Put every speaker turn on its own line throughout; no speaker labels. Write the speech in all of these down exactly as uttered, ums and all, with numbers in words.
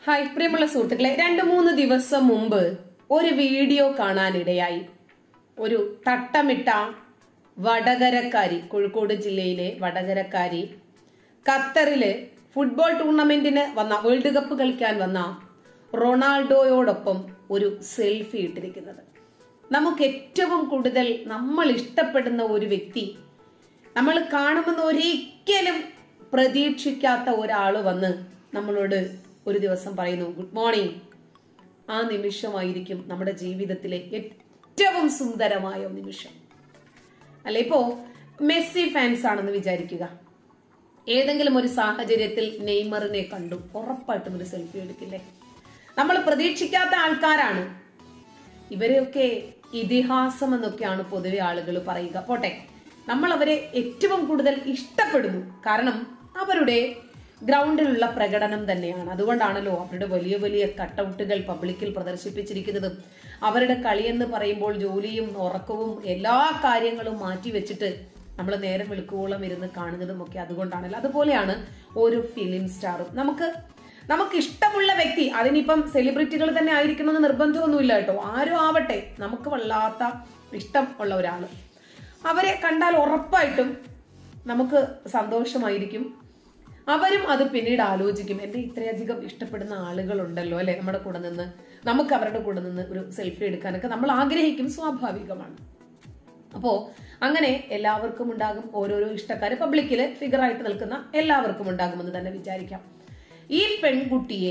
Hi പ്രിയമുള്ള സുഹൃത്തുക്കളെ, രണ്ടു മൂന്ന് ദിവസം മുമ്പ് ഒരു വീഡിയോ കാണാനിടയായി. ഒരു തട്ടമിട്ട വടകരക്കാരി, കോഴിക്കോട് ജില്ലയിലെ വടകരക്കാരി ഖത്തറില് ഫുട്ബോൾ ടൂർണമെന്റിന് വന്ന, വേൾഡ് കപ്പ് കളിക്കാൻ വന്ന റൊണാൾഡോയോടൊപ്പം ഒരു സെൽഫി ഇട്ടിരിക്കുന്നത്. നമുക്ക് ഏറ്റവും കൂടുതൽ നമ്മൾ ഇഷ്ടപ്പെടുന്ന ഒരു വ്യക്തി, നമ്മൾ കാണുമെന്ന് ഒരിക്കലും പ്രതീക്ഷിക്കാത്ത ഒരാള് വന്ന് നമ്മളോട് ഒരു ദിവസം പറയുന്നു ഗുഡ് മോർണിംഗ്. ആ നിമിഷമായിരിക്കും നമ്മുടെ ജീവിതത്തിലെ ഏറ്റവും സുന്ദരമായ നിമിഷം. അല്ലെ, ഇപ്പോ മെസ്സി ഫാൻസ് ആണെന്ന് വിചാരിക്കുക. ഏതെങ്കിലും ഒരു സാഹചര്യത്തിൽ നെയ്മറിനെ കണ്ടു, ഉറപ്പായിട്ടും ഒരു സെൽഫി എടുക്കില്ലേ? നമ്മൾ പ്രതീക്ഷിക്കാത്ത ആൾക്കാരാണ് ഇവരെയൊക്കെ. ഇതിഹാസം എന്നൊക്കെയാണ് പൊതുവെ ആളുകൾ പറയുക. പോട്ടെ, നമ്മൾ അവരെ ഏറ്റവും കൂടുതൽ ഇഷ്ടപ്പെടുന്നു, കാരണം അവരുടെ ഗ്രൗണ്ടിലുള്ള പ്രകടനം തന്നെയാണ്. അതുകൊണ്ടാണല്ലോ അവരുടെ വലിയ വലിയ കട്ടൗട്ടുകൾ പബ്ലിക്കിൽ പ്രദർശിപ്പിച്ചിരിക്കുന്നതും. അവരുടെ കളിയെന്ന് പറയുമ്പോൾ ജോലിയും ഉറക്കവും എല്ലാ കാര്യങ്ങളും മാറ്റി വെച്ചിട്ട് നമ്മൾ നേരം വെളുക്കുവോളം ഇരുന്ന് കാണുന്നതും ഒക്കെ അതുകൊണ്ടാണല്ലോ. അതുപോലെയാണ് ഓരോ ഫിലിം സ്റ്റാറും. നമുക്ക് നമുക്ക് ഇഷ്ടമുള്ള വ്യക്തി, അതിനിപ്പം സെലിബ്രിറ്റികൾ തന്നെ ആയിരിക്കണമെന്ന് നിർബന്ധമൊന്നുമില്ല കേട്ടോ, ആരും ആവട്ടെ, നമുക്ക് വല്ലാത്ത ഇഷ്ടം ഉള്ള ഒരാള്, അവരെ കണ്ടാൽ ഉറപ്പായിട്ടും നമുക്ക് സന്തോഷമായിരിക്കും. അവരും അത് പിന്നീട് ആലോചിക്കും, എന്റെ ഇത്രയധികം ഇഷ്ടപ്പെടുന്ന ആളുകളുണ്ടല്ലോ അല്ലെ നമ്മുടെ കൂടെ നിന്ന്, നമുക്ക് അവരുടെ കൂടെ നിന്ന് ഒരു സെൽഫി എടുക്കാനൊക്കെ നമ്മൾ ആഗ്രഹിക്കും, സ്വാഭാവികമാണ്. അപ്പോ അങ്ങനെ എല്ലാവർക്കും ഉണ്ടാകും ഓരോരോ ഇഷ്ടക്കാര്, പബ്ലിക്കില് ഫിഗർ ആയിട്ട് നിൽക്കുന്ന എല്ലാവർക്കും ഉണ്ടാകുമെന്ന് തന്നെ വിചാരിക്കാം. ഈ പെൺകുട്ടിയെ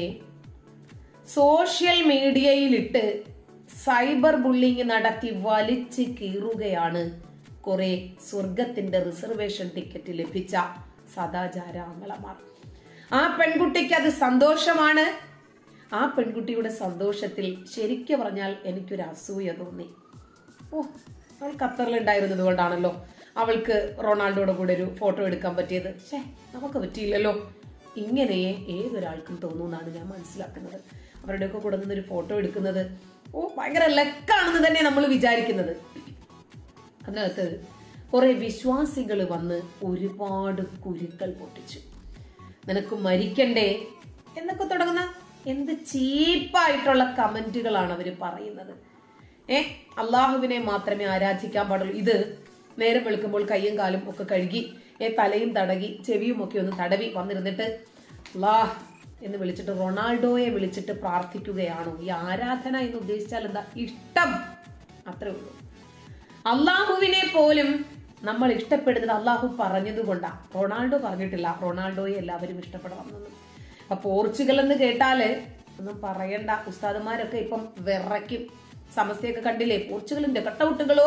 സോഷ്യൽ മീഡിയയിലിട്ട് സൈബർ ബുള്ളിങ് നടത്തി വലിച്ചു കീറുകയാണ് കുറെ സ്വർഗത്തിന്റെ റിസർവേഷൻ ടിക്കറ്റ് ലഭിച്ച സദാചാര ആങ്ങളമാർ. ആ പെൺകുട്ടിക്ക് അത് സന്തോഷമാണ്. ആ പെൺകുട്ടിയുടെ സന്തോഷത്തിൽ ശരിക്കും പറഞ്ഞാൽ എനിക്കൊരു അസൂയ തോന്നി. ഓ, അവൾ ഖത്തറിൽ ഉണ്ടായിരുന്നത് കൊണ്ടാണല്ലോ അവൾക്ക് റൊണാൾഡോയുടെ കൂടെ ഒരു ഫോട്ടോ എടുക്കാൻ പറ്റിയത്. ഷേ, നമുക്ക് പറ്റിയില്ലല്ലോ. ഇങ്ങനെയേ ഏതൊരാൾക്കും തോന്നുമെന്നാണ് ഞാൻ മനസ്സിലാക്കുന്നത്. അവരുടെയൊക്കെ കൂടെ നിന്നൊരു ഫോട്ടോ എടുക്കുന്നത് ഓ ഭയങ്കര ലക്കാണെന്ന് തന്നെ നമ്മൾ വിചാരിക്കുന്നത്. അതിനകത്ത് കുറെ വിശ്വാസികൾ വന്ന് ഒരുപാട് കുരുക്കൾ പൊട്ടിച്ചു. നിനക്ക് മരിക്കണ്ടേ എന്നൊക്കെ തുടങ്ങുന്ന എന്ത് ചീപ്പായിട്ടുള്ള കമന്റുകളാണ് അവര് പറയുന്നത്. ഏ അള്ളാഹുവിനെ മാത്രമേ ആരാധിക്കാൻ പാടുള്ളൂ. ഇത് നേരം വെളുക്കുമ്പോൾ കയ്യും കാലും ഒക്കെ കഴുകി, ഏ തലയും തടകി ചെവിയും ഒക്കെ ഒന്ന് തടവി വന്നിരുന്നിട്ട് അല്ലാഹ് എന്ന് വിളിച്ചിട്ട് റൊണാൾഡോയെ വിളിച്ചിട്ട് പ്രാർത്ഥിക്കുകയാണോ? ഈ ആരാധന എന്ന് ഉദ്ദേശിച്ചാൽ എന്താ? ഇഷ്ടം, അത്രേ ഉള്ളൂ. അള്ളാഹുവിനെ പോലും നമ്മൾ ഇഷ്ടപ്പെടുന്നത് അള്ളാഹു പറഞ്ഞതുകൊണ്ടാ. റൊണാൾഡോ പറഞ്ഞിട്ടില്ല റൊണാൾഡോയെ എല്ലാവരും ഇഷ്ടപ്പെടണമെന്ന്. അപ്പൊ പോർച്ചുഗൽ എന്ന് കേട്ടാല് ഒന്നും പറയണ്ട, ഉസ്താദുമാരൊക്കെ ഇപ്പം വിറയ്ക്കും. സമസ്തയൊക്കെ കണ്ടില്ലേ പോർച്ചുഗലിന്റെ കട്ടൗട്ടുകളോ.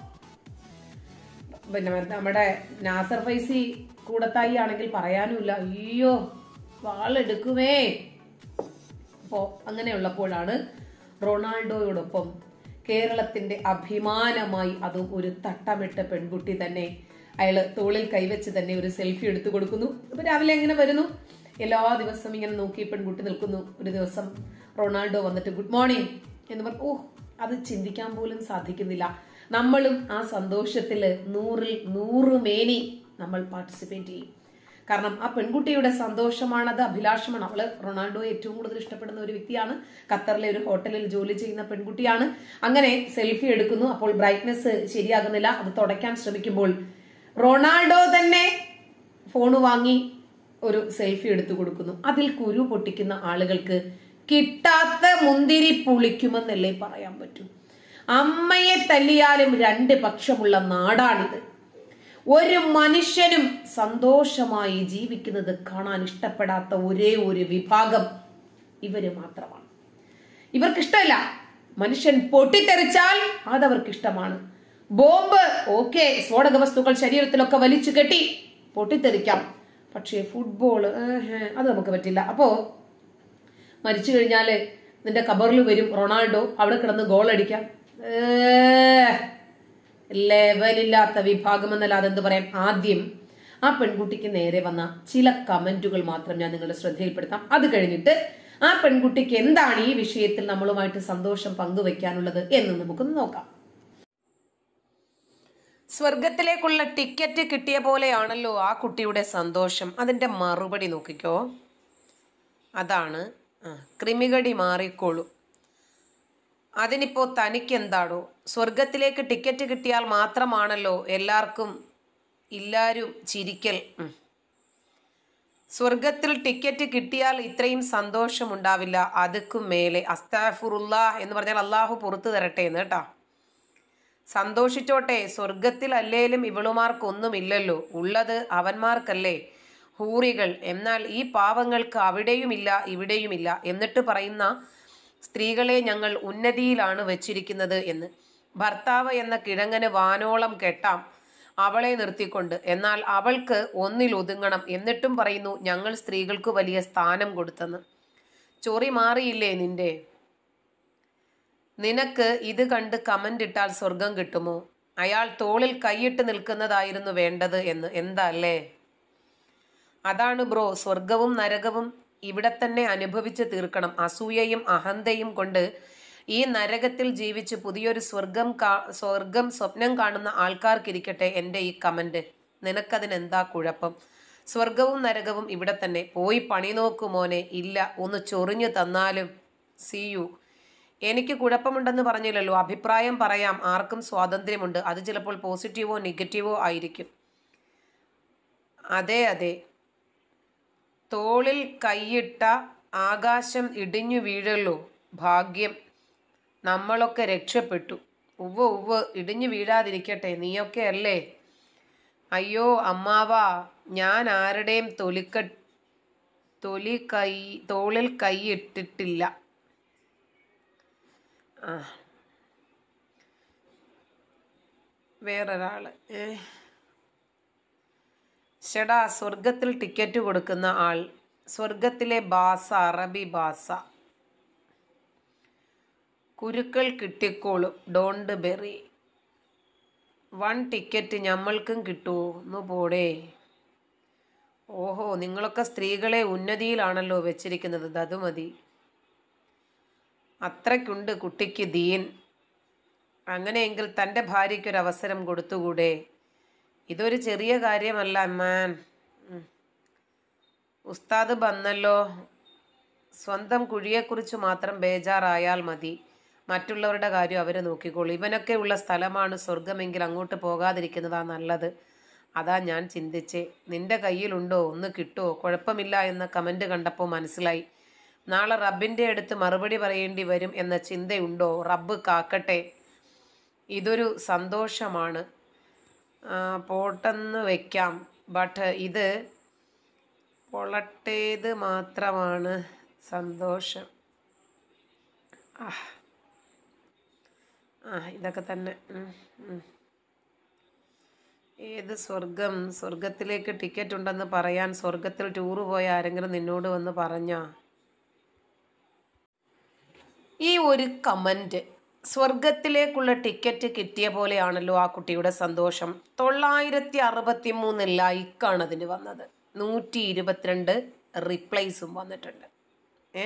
പിന്നെ നമ്മുടെ നാസർ ഫൈസി കൂടത്തായി ആണെങ്കിൽ പറയാനുമില്ല, അയ്യോ വാളെടുക്കുമേ. അപ്പോ അങ്ങനെയുള്ളപ്പോഴാണ് റൊണാൾഡോയോടൊപ്പം കേരളത്തിന്റെ അഭിമാനമായി, അതും ഒരു തട്ടമിട്ട പെൺകുട്ടി തന്നെ, അയാള് തോളിൽ കൈവച്ച് തന്നെ ഒരു സെൽഫി എടുത്തു കൊടുക്കുന്നു. ഇപ്പൊ രാവിലെ എങ്ങനെ വരുന്നു, എല്ലാ ദിവസവും ഇങ്ങനെ നോക്കി പെൺകുട്ടി നിൽക്കുന്നു. ഒരു ദിവസം റൊണാൾഡോ വന്നിട്ട് ഗുഡ് മോർണിംഗ് എന്ന് പറഞ്ഞു. ഓ, അത് ചിന്തിക്കാൻ പോലും സാധിക്കുന്നില്ല. നമ്മളും ആ സന്തോഷത്തില് നൂറിൽ നൂറ് മേനി നമ്മൾ പാർട്ടിസിപ്പേറ്റ് ചെയ്യും. കാരണം ആ പെൺകുട്ടിയുടെ സന്തോഷമാണത്, അഭിലാഷമാണ്. അവള് റൊണാൾഡോയെ ഏറ്റവും കൂടുതൽ ഇഷ്ടപ്പെടുന്ന ഒരു വ്യക്തിയാണ്. ഖത്തറിലെ ഒരു ഹോട്ടലിൽ ജോലി ചെയ്യുന്ന പെൺകുട്ടിയാണ്. അങ്ങനെ സെൽഫി എടുക്കുന്നു. അപ്പോൾ ബ്രൈറ്റ്നെസ് ശരിയാകുന്നില്ല. അത് തുടയ്ക്കാൻ ശ്രമിക്കുമ്പോൾ റൊണാൾഡോ തന്നെ ഫോണ് വാങ്ങി ഒരു സെൽഫി എടുത്തു കൊടുക്കുന്നു. അതിൽ കുരു പൊട്ടിക്കുന്ന ആളുകൾക്ക് കിട്ടാത്ത മുന്തിരി പുളിക്കുമെന്നല്ലേ പറയാൻ പറ്റൂ. അമ്മയെ തല്ലിയാലും രണ്ട് പക്ഷമുള്ള നാടാണിത്. ഒരു മനുഷ്യനും സന്തോഷമായി ജീവിക്കുന്നത് കാണാൻ ഇഷ്ടപ്പെടാത്ത ഒരേ ഒരു വിഭാഗം ഇവര് മാത്രമാണ്. ഇവർക്ക് ഇഷ്ടമല്ല മനുഷ്യൻ പൊട്ടിത്തെറിച്ചാൽ അതവർക്ക് ഇഷ്ടമാണ്. ബോംബ് ഓക്കെ, സ്ഫോടക വസ്തുക്കൾ ശരീരത്തിലൊക്കെ വലിച്ചു കെട്ടി പൊട്ടിത്തെറിക്കാം, പക്ഷേ ഫുട്ബോള് അത് നമുക്ക് പറ്റില്ല. അപ്പോ മരിച്ചു കഴിഞ്ഞാല് നിന്റെ ഖബറിൽ വരും റൊണാൾഡോ, അവിടെ കിടന്ന് ഗോൾ അടിക്കാം. ലെവലില്ലാത്ത വിഭാഗം എന്നല്ലാതെ എന്ത് പറയാം. ആദ്യം ആ പെൺകുട്ടിക്ക് നേരെ വന്ന ചില കമന്റുകൾ മാത്രം ഞാൻ നിങ്ങളുടെ ശ്രദ്ധയിൽപ്പെടുത്താം. അത് കഴിഞ്ഞിട്ട് ആ പെൺകുട്ടിക്ക് എന്താണ് ഈ വിഷയത്തിൽ നമ്മളുമായിട്ട് സന്തോഷം പങ്കുവെക്കാനുള്ളത് എന്ന് നമുക്കൊന്ന് നോക്കാം. സ്വർഗത്തിലേക്കുള്ള ടിക്കറ്റ് കിട്ടിയ പോലെയാണല്ലോ ആ കുട്ടിയുടെ സന്തോഷം. അതിന്റെ മറുപടി നോക്കിക്കോ. അതാണ് ക്രിമികടി മാറിക്കോളൂ. അതിനിപ്പോ തനിക്കെന്താണോ? സ്വർഗത്തിലേക്ക് ടിക്കറ്റ് കിട്ടിയാൽ മാത്രമാണല്ലോ എല്ലാവർക്കും എല്ലാവരും ചിരിക്കൽ. സ്വർഗത്തിൽ ടിക്കറ്റ് കിട്ടിയാൽ ഇത്രയും സന്തോഷമുണ്ടാവില്ല. അതുക്കും മേലെ അസ്തഗ്ഫിറുല്ലാ എന്ന് പറഞ്ഞാൽ അള്ളാഹു പുറത്തു തരട്ടെ എന്ന് കേട്ടാ. സന്തോഷിച്ചോട്ടെ, സ്വർഗത്തിൽ അല്ലേലും ഇവളുമാർക്കൊന്നുമില്ലല്ലോ, ഉള്ളത് അവന്മാർക്കല്ലേ ഹൂറികൾ. എന്നാൽ ഈ പാവങ്ങൾക്ക് അവിടെയുമില്ല ഇവിടെയുമില്ല. എന്നിട്ട് പറയുന്ന സ്ത്രീകളെ ഞങ്ങൾ ഉന്നതിയിലാണ് വെച്ചിരിക്കുന്നത് എന്ന്. ഭർത്താവ് എന്ന കിഴങ്ങന് വാനോളം കെട്ടാം അവളെ നിർത്തിക്കൊണ്ട്, എന്നാൽ അവൾക്ക് ഒന്നിലൊതുങ്ങണം. എന്നിട്ടും പറയുന്നു ഞങ്ങൾ സ്ത്രീകൾക്ക് വലിയ സ്ഥാനം കൊടുത്തെന്ന്. ചൊറി മാറിയില്ലേ നിന്റെ? നിനക്ക് ഇത് കണ്ട് കമന്റ് ഇട്ടാൽ സ്വർഗം കിട്ടുമോ? അയാൾ തോളിൽ കൈയിട്ട് നിൽക്കുന്നതായിരുന്നു വേണ്ടത് എന്ന്. എന്താ അല്ലേ? അതാണ് ബ്രോ, സ്വർഗവും നരകവും ഇവിടെ തന്നെ അനുഭവിച്ച് തീർക്കണം. അസൂയയും അഹന്തയും കൊണ്ട് ഈ നരകത്തിൽ ജീവിച്ച് പുതിയൊരു സ്വർഗം കാ സ്വർഗം സ്വപ്നം കാണുന്ന ആൾക്കാർക്കിരിക്കട്ടെ എൻ്റെ ഈ കമന്റ്. നിനക്കതിനെന്താ കുഴപ്പം? സ്വർഗവും നരകവും ഇവിടെ തന്നെ. പോയി പണി നോക്കുമോനെ. ഇല്ല, ഒന്ന് ചൊറിഞ്ഞു തന്നാലും. See you. എനിക്ക് കുഴപ്പമുണ്ടെന്ന് പറഞ്ഞില്ലല്ലോ, അഭിപ്രായം പറയാം. ആർക്കും സ്വാതന്ത്ര്യമുണ്ട്. അത് ചിലപ്പോൾ പോസിറ്റീവോ നെഗറ്റീവോ ആയിരിക്കും. അതെ അതെ, തോളിൽ കൈയിട്ട ആകാശം ഇടിഞ്ഞു വീഴല്ലോ. ഭാഗ്യം, നമ്മളൊക്കെ രക്ഷപ്പെട്ടു. ഉവ്വ് ഉവ്വ്, ഇടിഞ്ഞു വീഴാതിരിക്കട്ടെ. നീയൊക്കെ അല്ലേ? അയ്യോ അമ്മാവാ, ഞാൻ ആരുടെയും തൊലിക്ക തൊലി കൈ തോളിൽ കൈയിട്ടിട്ടില്ല. ആ വേറൊരാള് ഏ ഷെടാ, സ്വർഗത്തിൽ ടിക്കറ്റ് കൊടുക്കുന്ന ആൾ, സ്വർഗത്തിലെ ഭാഷ അറബി ഭാഷ. കുരുക്കൾ കിട്ടിക്കോളും, ഡോണ്ട് ബെറി. വൺ ടിക്കറ്റ് ഞമ്മൾക്കും കിട്ടുമോ? ഒന്ന് പോടേ. ഓഹോ, നിങ്ങളൊക്കെ സ്ത്രീകളെ ഉന്നതിയിലാണല്ലോ വെച്ചിരിക്കുന്നത്. അത് മതി. അത്രയ്ക്കുണ്ട് കുട്ടിക്ക് ദീൻ. അങ്ങനെയെങ്കിൽ തൻ്റെ ഭാര്യയ്ക്കൊരവസരം കൊടുത്തുകൂടെ? ഇതൊരു ചെറിയ കാര്യമല്ല മാൻ. ഉസ്താദ് വന്നല്ലോ. സ്വന്തം കുഴിയെക്കുറിച്ച് മാത്രം ബേജാറായാൽ മതി. മറ്റുള്ളവരുടെ കാര്യം അവർ നോക്കിക്കോളൂ. ഇവനൊക്കെ ഉള്ള സ്ഥലമാണ് സ്വർഗമെങ്കിൽ അങ്ങോട്ട് പോകാതിരിക്കുന്നതാ നല്ലത്. അതാ ഞാൻ ചിന്തിച്ചേ. നിന്റെ കയ്യിലുണ്ടോ? ഒന്ന് കിട്ടുമോ? കുഴപ്പമില്ല എന്ന കമൻറ്റ് കണ്ടപ്പോൾ മനസ്സിലായി. നാളെ റബ്ബിൻ്റെ അടുത്ത് മറുപടി പറയേണ്ടി വരും എന്ന ചിന്തയുണ്ടോ? റബ്ബ് കാക്കട്ടെ. ഇതൊരു സന്തോഷമാണ്. പോട്ടെന്ന് വയ്ക്കാം. ബട്ട് ഇത് പൊളട്ടേത് മാത്രമാണ് സന്തോഷം. ആ ആ ഇതൊക്കെ തന്നെ. ഏത് സ്വർഗം? സ്വർഗത്തിലേക്ക് ടിക്കറ്റ് ഉണ്ടെന്ന് പറയാൻ സ്വർഗത്തിൽ ടൂറ് പോയ ആരെങ്കിലും നിന്നോട് വന്ന് പറഞ്ഞാ? ഈ ഒരു കമൻറ്റ് സ്വർഗത്തിലേക്കുള്ള ടിക്കറ്റ് കിട്ടിയ പോലെയാണല്ലോ ആ കുട്ടിയുടെ സന്തോഷം. തൊള്ളായിരത്തി അറുപത്തി മൂന്ന് ലൈക്കാണ് അതിന് വന്നത്. നൂറ്റി ഇരുപത്തിരണ്ട് റിപ്ലൈസും വന്നിട്ടുണ്ട്. ഏ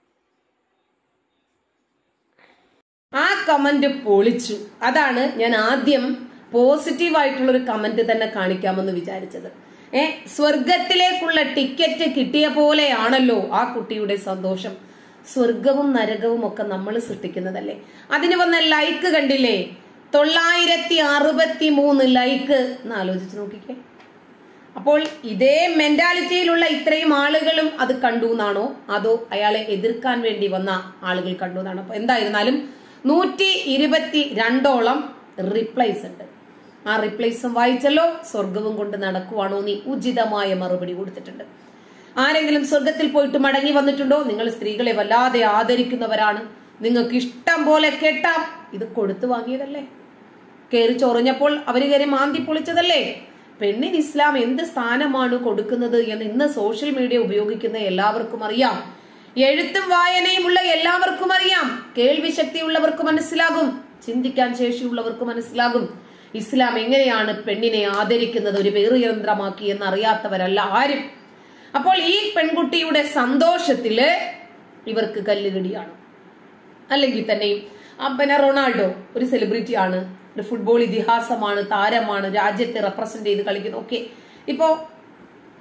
ആ കമന്റ് പൊളിച്ചു. അതാണ് ഞാൻ ആദ്യം പോസിറ്റീവായിട്ടുള്ള ഒരു കമന്റ് തന്നെ കാണിക്കാമെന്ന് വിചാരിച്ചത്. ഏ സ്വർഗത്തിലേക്കുള്ള ടിക്കറ്റ് കിട്ടിയ പോലെയാണല്ലോ ആ കുട്ടിയുടെ സന്തോഷം. സ്വർഗവും നരകവും ഒക്കെ നമ്മൾ സൃഷ്ടിക്കുന്നതല്ലേ. അതിന് വന്ന ലൈക്ക് കണ്ടില്ലേ? തൊള്ളായിരത്തി അറുപത്തി മൂന്ന് ലൈക്ക്. എന്ന് ആലോചിച്ച് നോക്കിക്കേ. അപ്പോൾ ഇതേ മെന്റാലിറ്റിയിലുള്ള ഇത്രയും ആളുകളും അത് കണ്ടു എന്നാണോ, അതോ അയാളെ എതിർക്കാൻ വേണ്ടി വന്ന ആളുകൾ കണ്ടു എന്നാണോ? അപ്പൊ എന്തായിരുന്നാലും നൂറ്റി ഇരുപത്തി രണ്ടോളം റിപ്ലൈസ് ഉണ്ട്. ആ റിപ്ലൈസും വായിച്ചല്ലോ. സ്വർഗവും കൊണ്ട് നടക്കുവാണോ നീ? ഉചിതമായ മറുപടി കൊടുത്തിട്ടുണ്ട്. ആരെങ്കിലും സ്വർഗത്തിൽ പോയിട്ട് മടങ്ങി വന്നിട്ടുണ്ടോ? നിങ്ങൾ സ്ത്രീകളെ വല്ലാതെ ആദരിക്കുന്നവരാണ്, നിങ്ങൾക്ക് ഇഷ്ടം പോലെ കേട്ടാം. ഇത് കൊടുത്തു വാങ്ങിയതല്ലേ? കയറി ചൊറിഞ്ഞപ്പോൾ അവര് കയറി മാന്തി പൊളിച്ചതല്ലേ? പെണ്ണിന് ഇസ്ലാം എന്ത് സ്ഥാനമാണ് കൊടുക്കുന്നത് എന്ന് ഇന്ന് സോഷ്യൽ മീഡിയ ഉപയോഗിക്കുന്ന എല്ലാവർക്കും അറിയാം. എഴുത്തും വായനയും ഉള്ള എല്ലാവർക്കും അറിയാം. കേൾവി ശക്തിയുള്ളവർക്ക് മനസ്സിലാകും, ചിന്തിക്കാൻ ശേഷിയുള്ളവർക്ക് മനസ്സിലാകും ഇസ്ലാം എങ്ങനെയാണ് പെണ്ണിനെ ആദരിക്കുന്നത്, ഒരു വേറുയന്ത്രമാക്കി എന്നറിയാത്തവരല്ല ആരും. അപ്പോൾ ഈ പെൺകുട്ടിയുടെ സന്തോഷത്തില് ഇവർക്ക് കല്ലുകടിയാണ്. അല്ലെങ്കിൽ തന്നെയും പിന്നെ റൊണാൾഡോ ഒരു സെലിബ്രിറ്റി ആണ്, ഒരു ഫുട്ബോൾ ഇതിഹാസമാണ്, താരമാണ്, രാജ്യത്തെ റെപ്രസെന്റ് ചെയ്ത് കളിക്കുന്നു. ഓക്കെ, ഇപ്പോ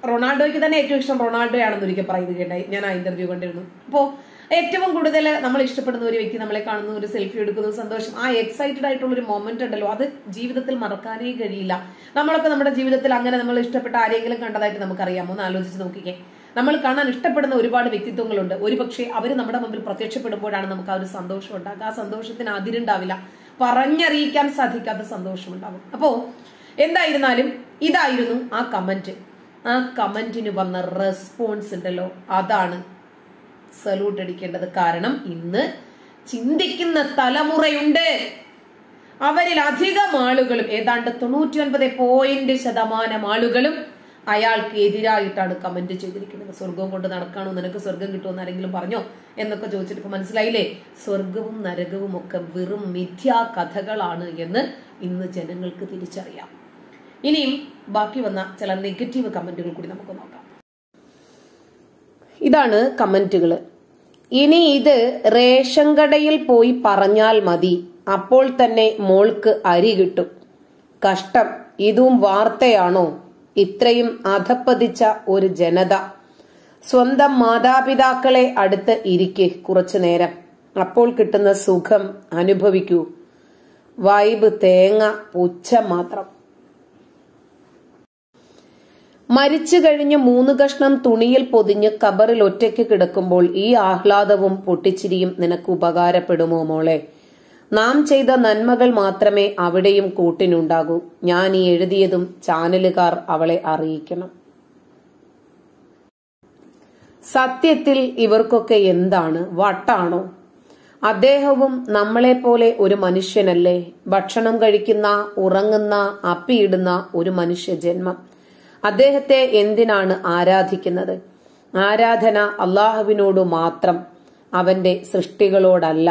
റൊണാൾഡോയ്ക്ക് തന്നെ ഏറ്റവും ഇഷ്ടം റൊണാൾഡോയാണെന്ന് ഒരിക്കൽ പറയുന്നത് കേട്ടായി, ഞാൻ ആ ഇന്റർവ്യൂ കണ്ടിരുന്നു. അപ്പോൾ ഏറ്റവും കൂടുതൽ നമ്മൾ ഇഷ്ടപ്പെടുന്ന ഒരു വ്യക്തി നമ്മളെ കാണുന്നു, ഒരു സെൽഫി എടുക്കുന്നു, സന്തോഷം, ആ എക്സൈറ്റഡ് ആയിട്ടുള്ള ഒരു മൊമെന്റ് ഉണ്ടല്ലോ, അത് ജീവിതത്തിൽ മറക്കാനേ കഴിയില്ല. നമ്മളൊക്കെ നമ്മുടെ ജീവിതത്തിൽ അങ്ങനെ നമ്മൾ ഇഷ്ടപ്പെട്ട ആരെങ്കിലും കണ്ടതായിട്ട് നമുക്കറിയാമോ? ഒന്ന് ആലോചിച്ച് നോക്കിക്കേ. നമ്മൾ കാണാൻ ഇഷ്ടപ്പെടുന്ന ഒരുപാട് വ്യക്തിത്വങ്ങളുണ്ട്. ഒരു പക്ഷേ അവർ നമ്മുടെ മുമ്പിൽ പ്രത്യക്ഷപ്പെടുമ്പോഴാണ് നമുക്ക് ആ ഒരു സന്തോഷം ഉണ്ടാകുക. ആ സന്തോഷത്തിന് അതിരുണ്ടാവില്ല, പറഞ്ഞറിയിക്കാൻ സാധിക്കാത്ത സന്തോഷമുണ്ടാകും. അപ്പോ എന്തായിരുന്നാലും ഇതായിരുന്നു ആ കമന്റ്. ആ കമന്റിന് വന്ന റെസ്പോൺസ് ഉണ്ടല്ലോ, അതാണ് സല്യൂട്ട് അടിക്കേണ്ടത്. കാരണം ഇന്ന് ചിന്തിക്കുന്ന തലമുറയുണ്ട്. അവരിൽ അധികം ആളുകളും, ഏതാണ്ട് തൊണ്ണൂറ്റി ഒൻപത് പോയിന്റ് ശതമാനം ആളുകളും അയാൾക്ക് എതിരായിട്ടാണ് കമന്റ് ചെയ്തിരിക്കുന്നത്. സ്വർഗവും കൊണ്ട് നടക്കാണോ, നിനക്ക് സ്വർഗം കിട്ടുമെന്ന് ആരെങ്കിലും പറഞ്ഞോ എന്നൊക്കെ ചോദിച്ചിട്ട് ഇപ്പൊ മനസ്സിലായില്ലേ, സ്വർഗവും നരകവും ഒക്കെ വെറും മിഥ്യാ കഥകളാണ് എന്ന് ഇന്ന് ജനങ്ങൾക്ക് തിരിച്ചറിയാം. ഇനിയും ബാക്കി വന്ന ചില നെഗറ്റീവ് കമന്റുകൾ കൂടി നമുക്ക് നോക്കാം. ഇതാണ് കമന്റുകൾ. ഇനി ഇത് റേഷൻ കടയിൽ പോയി പറഞ്ഞാൽ മതി, അപ്പോൾ തന്നെ മോൾക്ക് അരി കിട്ടും. കഷ്ടം, ഇതും വാർത്തയാണോ? ഇത്രയും അധപ്പതിച്ച ഒരു ജനത. സ്വന്തം മാതാപിതാക്കളെ അടുത്ത് ഇരിക്ക് കുറച്ചു നേരം, അപ്പോൾ കിട്ടുന്ന സുഖം അനുഭവിക്കൂ. വൈബ് തേങ്ങ പുച്ഛം മാത്രം. മരിച്ചു കഴിഞ്ഞ് മൂന്ന് കഷ്ണം തുണിയിൽ പൊതിഞ്ഞ് കബറിൽ ഒറ്റയ്ക്ക് കിടക്കുമ്പോൾ ഈ ആഹ്ലാദവും പൊട്ടിച്ചിരിയും നിനക്ക് ഉപകാരപ്പെടുമോ മോളെ? നാം ചെയ്ത നന്മകൾ മാത്രമേ അവിടെയും കൂട്ടിനുണ്ടാകൂ. ഞാൻ ഈ എഴുതിയതും ചാനലുകാർ അവളെ അറിയിക്കണം. സത്യത്തിൽ ഇവർക്കൊക്കെ എന്താണ്, വട്ടാണോ? അദ്ദേഹവും നമ്മളെപ്പോലെ ഒരു മനുഷ്യനല്ലേ? ഭക്ഷണം കഴിക്കുന്ന, ഉറങ്ങുന്ന, അപ്പിയിടുന്ന ഒരു മനുഷ്യ ജന്മം. അദ്ദേഹത്തെ എന്തിനാണ് ആരാധിക്കുന്നത്? ആരാധന അള്ളാഹുവിനോട് മാത്രം, അവന്റെ സൃഷ്ടികളോടല്ല.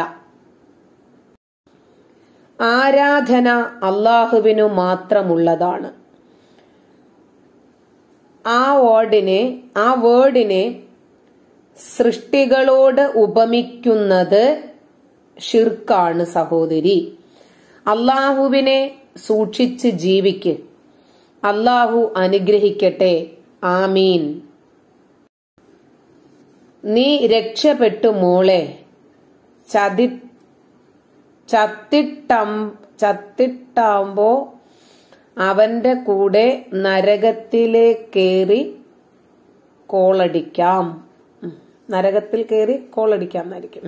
ആരാധന അള്ളാഹുവിനു മാത്രമുള്ളതാണ്. ആ വേർഡിനെ ആ വേർഡിനെ സൃഷ്ടികളോട് ഉപമിക്കുന്നത് ഷിർക്കാണ് സഹോദരി. അള്ളാഹുവിനെ സൂക്ഷിച്ച് ജീവിക്ക്. അള്ളാഹു അനുഗ്രഹിക്കട്ടെ. ആമീൻ. നീ രക്ഷപ്പെട്ടു മോളെ. ചതി ചത്തിട്ടം ചത്തിട്ടാകുമ്പോ അവന്റെ കൂടെ നരകത്തിലെ കേറി കോളടിക്കാം. നരകത്തിൽ കേറി കോളടിക്കാം എന്നായിരിക്കും.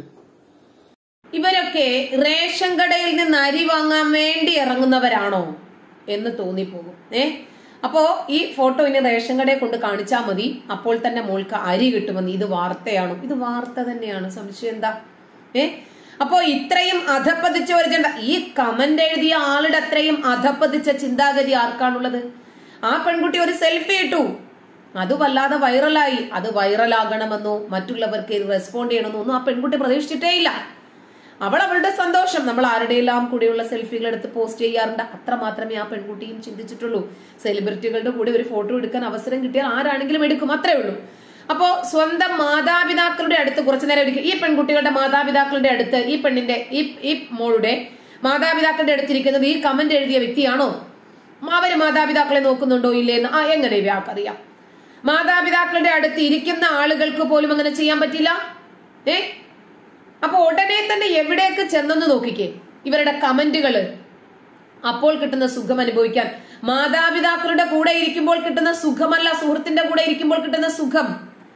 ഇവരൊക്കെ റേഷൻ കടയിൽ നിന്ന് അരി വാങ്ങാൻ വേണ്ടി ഇറങ്ങുന്നവരാണോ എന്ന് തോന്നിപ്പോകും. ഏ അപ്പോ ഈ ഫോട്ടോ ഇനി റേഷൻ കടയെ കൊണ്ട് കാണിച്ചാൽ മതി, അപ്പോൾ തന്നെ മോൾക്ക് അരി കിട്ടുമെന്ന്. ഇത് വാർത്തയാണോ? ഇത് വാർത്ത തന്നെയാണ്, സംശയം എന്താ? ഏ അപ്പോ ഇത്രയും അധപ്പതിച്ച ഒരു ജന, ഈ കമന്റ് എഴുതിയ ആളുടെ അത്രയും അധപ്പതിച്ച ചിന്താഗതി ആർക്കാണുള്ളത്? ആ പെൺകുട്ടി ഒരു സെൽഫി ഇട്ടു, അത് വല്ലാതെ വൈറലായി. അത് വൈറലാകണമെന്നോ മറ്റുള്ളവർക്ക് റെസ്പോണ്ട് ചെയ്യണമെന്നോ ഒന്നും ആ പെൺകുട്ടി പ്രതീക്ഷിച്ചിട്ടേ ഇല്ല. അവൾ അവളുടെ സന്തോഷം, നമ്മൾ ആരുടെയെല്ലാം കൂടെയുള്ള സെൽഫികൾ എടുത്ത് പോസ്റ്റ് ചെയ്യാറുണ്ട്, അത്ര മാത്രമേ ആ പെൺകുട്ടിയും ചിന്തിച്ചിട്ടുള്ളൂ. സെലിബ്രിറ്റികളുടെ കൂടെ ഒരു ഫോട്ടോ എടുക്കാൻ അവസരം കിട്ടിയാൽ ആരാണെങ്കിലും എടുക്കും, അത്രേ ഉള്ളൂ. അപ്പോ സ്വന്തം മാതാപിതാക്കളുടെ അടുത്ത് കുറച്ചു നേരം ഇരിക്കും. ഈ പെൺകുട്ടികളുടെ മാതാപിതാക്കളുടെ അടുത്ത് ഈ പെണ്ണിന്റെ ഈ ഈ മോളുടെ മാതാപിതാക്കളുടെ അടുത്തിരിക്കുന്നത് ഈ കമന്റ് എഴുതിയ വ്യക്തിയാണോ? അവര് മാതാപിതാക്കളെ നോക്കുന്നുണ്ടോ ഇല്ലേന്ന് ആ എങ്ങനെ ഇവയാൾക്കറിയാം? മാതാപിതാക്കളുടെ അടുത്ത് ഇരിക്കുന്ന ആളുകൾക്ക് പോലും അങ്ങനെ ചെയ്യാൻ പറ്റില്ല. ഏ അപ്പൊ ഉടനെ തന്നെ എവിടേക്ക് ചെന്നെന്ന് നോക്കിക്കേ ഇവരുടെ കമന്റുകള്. അപ്പോൾ കിട്ടുന്ന സുഖം അനുഭവിക്കാൻ മാതാപിതാക്കളുടെ കൂടെ ഇരിക്കുമ്പോൾ കിട്ടുന്ന സുഖമല്ല, സുഹൃത്തിന്റെ കൂടെ ഇരിക്കുമ്പോൾ കിട്ടുന്ന സുഖം.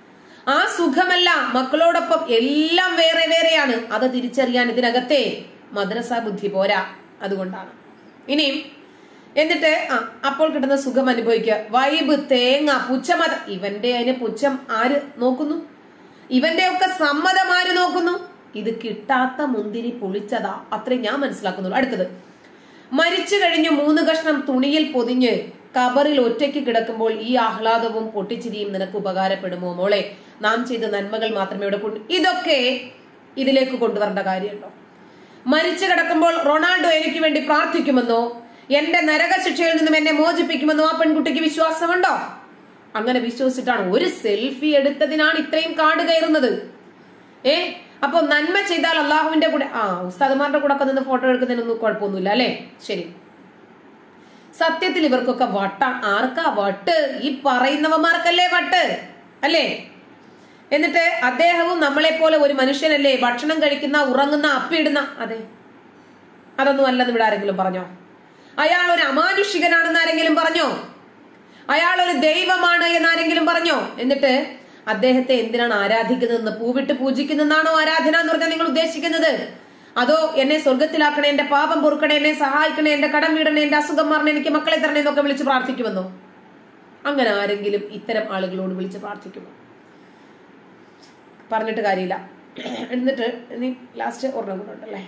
ആ സുഖമല്ല, മക്കളോടൊപ്പം എല്ലാം വേറെ വേറെയാണ്. അത് തിരിച്ചറിയാൻ ഇതിനകത്തെ മദ്രസ ബുദ്ധി പോരാ, അതുകൊണ്ടാണ്. ഇനിയും എന്നിട്ട് ആ അപ്പോൾ കിട്ടുന്ന സുഖം അനുഭവിക്കുക. വൈബ് തേങ്ങ പുച്ഛമത. ഇവന്റെ അതിന് പുച്ഛം ആര് നോക്കുന്നു? ഇവന്റെ ഒക്കെ സമ്മതം ആര് നോക്കുന്നു? ഇത് കിട്ടാത്ത മുന്തിരി പൊളിച്ചതാ, അത്രയും ഞാൻ മനസ്സിലാക്കുന്നുള്ളൂ. അടുത്തത്, മരിച്ചു കഴിഞ്ഞു മൂന്ന് കഷ്ണം തുണിയിൽ പൊതിഞ്ഞ് കബറിൽ ഒറ്റയ്ക്ക് കിടക്കുമ്പോൾ ഈ ആഹ്ലാദവും പൊട്ടിച്ചിരിയും നിനക്ക് ഉപകാരപ്പെടുമോ മോളെ? നാം ചെയ്ത നന്മകൾ മാത്രമേ ഇവിടെ കൊണ്ട്. ഇതൊക്കെ ഇതിലേക്ക് കൊണ്ടുവരേണ്ട കാര്യമുണ്ടോ? മരിച്ചു കിടക്കുമ്പോൾ റൊണാൾഡോ എനിക്ക് വേണ്ടി പ്രാർത്ഥിക്കുമെന്നോ എന്റെ നരക ശിക്ഷയിൽ നിന്നും എന്നെ മോചിപ്പിക്കുമെന്നോ ആ പെൺകുട്ടിക്ക് വിശ്വാസമുണ്ടോ? അങ്ങനെ വിശ്വസിച്ചിട്ടാണ്, ഒരു സെൽഫി എടുത്തതിനാണ് ഇത്രയും കാട് കയറുന്നത്. ഏ അപ്പൊ നന്മ ചെയ്താൽ അള്ളാഹുവിന്റെ കൂടെ, ആ ഉസ്താദുമാരുടെ കൂടെ ഒക്കെ നിന്ന് ഫോട്ടോ എടുക്കുന്നതിനൊന്നും കുഴപ്പമൊന്നുമില്ല അല്ലെ? ശരി, സത്യത്തിൽ ഇവർക്കൊക്കെ വട്ട. ആർക്കാ വട്ട്? ഈ പറയുന്നവന്മാർക്കല്ലേ വട്ട്, അല്ലേ? എന്നിട്ട് അദ്ദേഹവും നമ്മളെ പോലെ ഒരു മനുഷ്യനല്ലേ, ഭക്ഷണം കഴിക്കുന്ന, ഉറങ്ങുന്ന, അപ്പിയിടുന്ന. അതെ, അതൊന്നും അല്ലെന്ന് ഇവിടെ ആരെങ്കിലും പറഞ്ഞോ? അയാൾ ഒരു അമാനുഷികനാണെന്ന് ആരെങ്കിലും പറഞ്ഞോ? അയാൾ ഒരു ദൈവമാണ് എന്നാരെങ്കിലും പറഞ്ഞോ? എന്നിട്ട് അദ്ദേഹത്തെ എന്തിനാണ് ആരാധിക്കുന്നതെന്ന്, പൂവിട്ട് പൂജിക്കുന്നതാണോ ആരാധന എന്ന് പറഞ്ഞാൽ നിങ്ങൾ ഉദ്ദേശിക്കുന്നത്? അതോ എന്നെ സ്വർഗത്തിലാക്കണേ, എന്റെ പാപം പൊറുക്കണേ, എന്നെ സഹായിക്കണേ, എന്റെ കടം വീടണേ, എന്റെ അസുഖം മാറണേ, എനിക്ക് മക്കളെ തരണേ എന്നൊക്കെ വിളിച്ച് പ്രാർത്ഥിക്കുമെന്നോ? അങ്ങനെ ആരെങ്കിലും ഇത്തരം ആളുകളോട് വിളിച്ച് പ്രാർത്ഥിക്കുമോ? പറഞ്ഞിട്ട് കാര്യമില്ല. എന്നിട്ട് ഇനി ലാസ്റ്റ് ഒരെണ്ണം കൂടെ ഉണ്ടല്ലേ,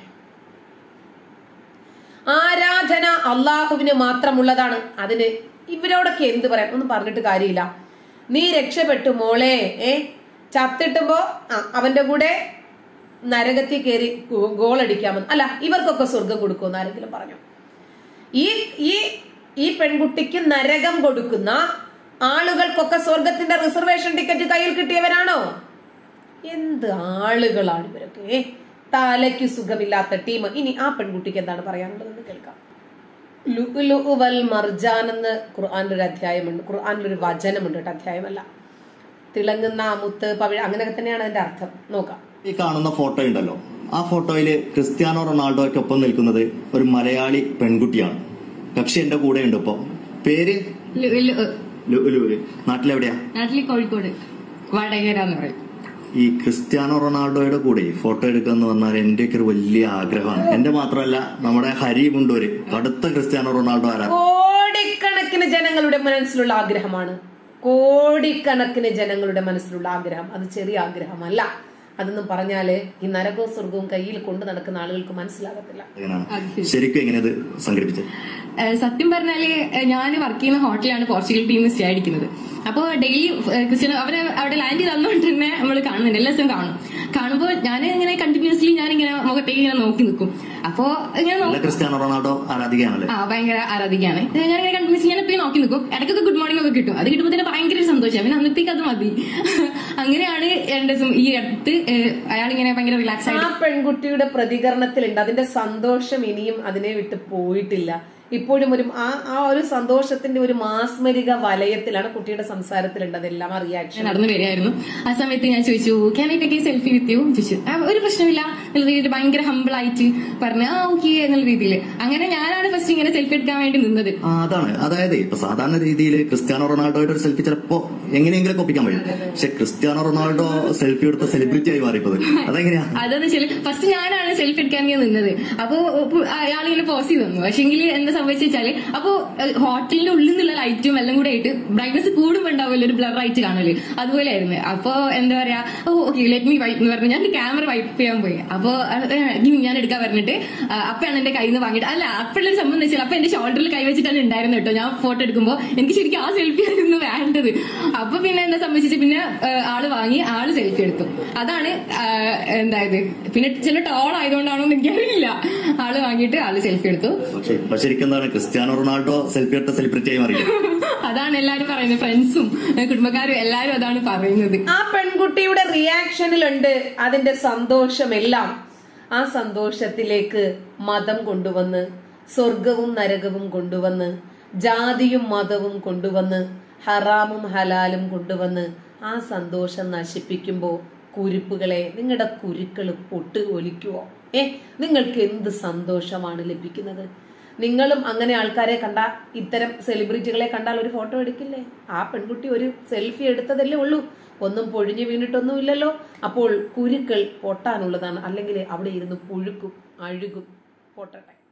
ആരാധന അള്ളാഹുവിന് മാത്രമുള്ളതാണ്. അതിന് ഇവരോടൊക്കെ എന്ത് പറയാൻ, ഒന്നും പറഞ്ഞിട്ട് കാര്യമില്ല. നീ രക്ഷപ്പെട്ടു മോളെ, ഏ ചത്തിട്ടുമ്പോ അവന്റെ കൂടെ നരകത്തിൽ കയറി ഗോളടിക്കാമെന്ന്. അല്ല, ഇവർക്കൊക്കെ സ്വർഗം കൊടുക്കുമെന്ന് ആരെങ്കിലും പറഞ്ഞു? ഈ ഈ ഈ പെൺകുട്ടിക്ക് നരകം കൊടുക്കുന്ന ആളുകൾക്കൊക്കെ സ്വർഗത്തിന്റെ റിസർവേഷൻ ടിക്കറ്റ് കയ്യിൽ കിട്ടിയവരാണോ? എന്ത് ആളുകളാണ് ഇവരൊക്കെ, തലയ്ക്ക് സുഖമില്ലാത്ത ടീം. ഇനി ആ പെൺകുട്ടിക്ക് എന്താണ് പറയാനുള്ളതെന്ന് കേൾക്കാം. ലുഅ്ലുഉ വൽ മർജാൻ എന്ന് ഖുർആനിലൊരു അധ്യായമുണ്ട്, ഖുർആനിലൊരു വചനമുണ്ട് കേട്ടോ, അധ്യായമല്ല. തിളങ്ങുന്ന മുത്ത് പവിഴ, അങ്ങനെയൊക്കെ തന്നെയാണ് അതിന്റെ അർത്ഥം. നോക്കാം.
ഈ കാണുന്ന ഫോട്ടോ ഉണ്ടല്ലോ, ആ ഫോട്ടോയില് ക്രിസ്ത്യാനോ റൊണാൾഡോയ്ക്കൊപ്പം നിൽക്കുന്നത് ഒരു മലയാളി പെൺകുട്ടിയാണ്. കക്ഷി എന്റെ കൂടെ ഉണ്ട്. ഇപ്പൊ പേര് നാട്ടിലെവിടെയാ? നാട്ടില് കോഴിക്കോട്, വടകര എന്ന് പറയും. ഈ ക്രിസ്ത്യാനോ റൊണാൾഡോയുടെ കൂടെ ഫോട്ടോ എടുക്കുക എന്ന് പറഞ്ഞാൽ എന്റെയൊക്കെ ഒരു വലിയ ആഗ്രഹമാണ്. എന്റെ മാത്രമല്ല, നമ്മുടെ ഹരി മുണ്ടൂര് കടുത്ത ക്രിസ്ത്യാനോ റൊണാൾഡോ ആരാ.
കോടിക്കണക്കിന് ജനങ്ങളുടെ മനസ്സിലുള്ള ആഗ്രഹമാണ്, കോടിക്കണക്കിന് ജനങ്ങളുടെ മനസ്സിലുള്ള ആഗ്രഹം. അത് ചെറിയ ആഗ്രഹമല്ല. അതൊന്നും പറഞ്ഞാല് ഈ നരകവും സ്വർഗവും കയ്യിൽ കൊണ്ടു നടക്കുന്ന ആളുകൾക്ക് മനസ്സിലാകത്തില്ല.
ശരിക്കും എങ്ങനെയത് സംഘടിപ്പിച്ചത്?
സത്യം പറഞ്ഞാല് ഞാൻ വർക്ക് ചെയ്യുന്ന ഹോട്ടലാണ് പോർച്ചുഗൽ ടീം സ്റ്റേ അടിക്കുന്നത്. അപ്പോൾ ഡെയിലി ക്രിസ്ത്യൻ അവരെ അവിടെ ലാൻഡ് ചെയ്തതുകൊണ്ട് തന്നെ നമ്മൾ കാണുന്നുണ്ട്, എല്ലാ ദിവസവും കാണും. കാണുമ്പോൾ ഞാൻ ഇങ്ങനെ കണ്ടിന്യൂസ്ലി ഞാനിങ്ങനെ മുഖത്തേക്ക് ഇങ്ങനെ നോക്കി നിൽക്കും. അപ്പോ ഇങ്ങനെ
ക്രിസ്ത്യാനോ റൊണാൾഡോ ആരാധികയാണല്ലേ?
ആ, ഭയങ്കര ആരാധികയാണ്. ഞാനിങ്ങനെ കണ്ടിന്യൂസ്ലി ഞാൻ എപ്പോഴും നോക്കി നിൽക്കും. ഇടയ്ക്കൊക്കെ ഗുഡ് മോർണിംഗ് ഒക്കെ കിട്ടും. അത് കിട്ടുമ്പോൾ തന്നെ ഭയങ്കര സന്തോഷം. പിന്നെ അന്നത്തേക്ക് അത് മതി. അങ്ങനെയാണ് എന്റെ ഈ അടുത്ത് അയാളിങ്ങനെ ഭയങ്കര റിലാക്സ് ആയിട്ട്.
ആ പെൺകുട്ടിയുടെ പ്രതികരണത്തിലുണ്ട് അതിന്റെ സന്തോഷം. ഇനിയും അതിനെ വിട്ട് പോയിട്ടില്ല. ഇപ്പോഴും ഒരു ആ ആ ഒരു സന്തോഷത്തിന്റെ ഒരു മാസ്മരിക വലയത്തിലാണ് കുട്ടിയുടെ സംസാരത്തിലുണ്ട്. അതെല്ലാം ആ റിയാക്ഷൻ
നടന്നു വരികയായിരുന്നു. ആ സമയത്ത് ഞാൻ ചോദിച്ചു, can I take a selfie with you ചോദിച്ചു. ഒരു പ്രശ്നമില്ല എന്നുള്ള രീതിയിൽ ഭയങ്കര ഹംബിൾ ആയിട്ട് പറഞ്ഞു ആ ഓക്കെ എന്നുള്ള രീതിയിൽ. അങ്ങനെ ഞാനാണ് ഫസ്റ്റ് ഇങ്ങനെ സെൽഫി എടുക്കാൻ വേണ്ടി നിന്നത്.
അതാണ്, അതായത് ഇപ്പൊ സാധാരണ രീതിയിൽ ക്രിസ്ത്യാനോ റൊണാൾഡോയുടെ ഒരു സെൽഫി ചിലപ്പോ എങ്ങനെയെങ്കിലും ഒപ്പിക്കാൻ കഴിയും. പക്ഷെ ക്രിസ്ത്യാനോ റൊണാൾഡോ സെൽഫി എടുത്ത സെലിബ്രിറ്റി ആയി മാറിയത് അതെങ്ങനെയാ?
അതെന്ന് വെച്ചാൽ ഫസ്റ്റ് ഞാനാണ് സെൽഫി എടുക്കാൻ നിന്നത്. അപ്പൊ അയാളിങ്ങനെ പോസ് ചെയ്ത് തന്നു. പക്ഷെങ്കിൽ എന്താ സംഭവിച്ചാല് അപ്പൊ ഹോട്ടലിന്റെ ഉള്ളിൽ നിന്നുള്ള ലൈറ്റും എല്ലാം കൂടെ ആയിട്ട് ബ്രൈറ്റ്നസ് കൂടുമ്പോ ഉണ്ടാവില്ല, ഒരു ബ്ലർ ആയിട്ട് കാണുമല്ലോ, അതുപോലെ ആയിരുന്നു. അപ്പൊ എന്താ പറയാ, oh okay let me wipe എന്ന് പറഞ്ഞു ഞാൻ ക്യാമറ വൈപ്പ് ചെയ്യാൻ പോയി. അപ്പൊ ഞാൻ എടുക്കാൻ പറഞ്ഞിട്ട് അപ്പയാണ് എന്റെ കയ്യിൽ നിന്ന് വാങ്ങിയിട്ട്. അല്ല, അപ്പോഴുള്ള സംഭവം എന്ന് വെച്ചാൽ അപ്പൊ എന്റെ ഷോൾഡറിൽ കൈവച്ചിട്ടാണ് ഉണ്ടായിരുന്നത് കേട്ടോ. ഞാൻ ഫോട്ടോ എടുക്കുമ്പോൾ എനിക്ക് ശരിക്കും ആ സെൽഫി ആയിരുന്നു വേണ്ടത്. അപ്പൊ പിന്നെ എന്താ സംഭവിച്ചിട്ട് പിന്നെ ആള് വാങ്ങി, ആള് സെൽഫി എടുത്തു. അതാണ് എന്തായത്. പിന്നെ ചില ടോൾ ആയതുകൊണ്ടാണോ എന്ന് എനിക്കറിയില്ല. ആള് വാങ്ങിയിട്ട് ആള് സെൽഫി എടുത്തു.
ക്രിസ്ത്യാനോ റൊണാൾഡോ സെൽഫി എടുത്ത സെലിബ്രിറ്റി ആയി മാറി.
അതാണ് എല്ലാരും പറയുന്നത്, ഫ്രണ്ട്സും കുടുംബക്കാരും എല്ലാരും അതാണ് പറയുന്നത്.
ആ പെൺകുട്ടിയുടെ റിയാക്ഷനിലുണ്ട് അതിന്റെ സന്തോഷമെല്ലാം. ആ സന്തോഷത്തിലേക്ക് മതം കൊണ്ടുവന്ന്, സ്വർഗവും നരകവും കൊണ്ടുവന്ന്, ജാതിയും മതവും കൊണ്ടുവന്ന്, ഹറാമും ഹലാലും കൊണ്ടുവന്ന് ആ സന്തോഷം നശിപ്പിക്കുമ്പോ കുരുപ്പുകളെ, നിങ്ങളുടെ കുരുക്കൾ പൊട്ട് ഒലിക്കുവോ? ഏ നിങ്ങൾക്ക് എന്ത് സന്തോഷമാണ് ലഭിക്കുന്നത്? നിങ്ങളും അങ്ങനെ ആൾക്കാരെ കണ്ട, ഇത്തരം സെലിബ്രിറ്റികളെ കണ്ടാൽ ഒരു ഫോട്ടോ എടുക്കില്ലേ? ആ പെൺകുട്ടി ഒരു സെൽഫി എടുത്തതല്ലേ ഉള്ളൂ, ഒന്നും പൊഴിഞ്ഞു വീണിട്ടൊന്നും ഇല്ലല്ലോ. അപ്പോൾ കുരുക്കൾ പൊട്ടാനുള്ളതാണ്, അല്ലെങ്കിൽ അവിടെ ഇരുന്ന് പുഴുക്കും അഴുകും. പൊട്ടട്ടെ.